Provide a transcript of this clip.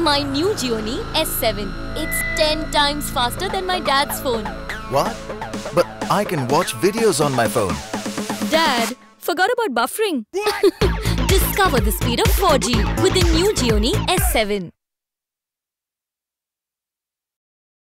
My new Gionee S7. It's 10 times faster than my dad's phone. What? But I can watch videos on my phone. Dad, forgot about buffering. Discover the speed of 4G with the new Gionee S7.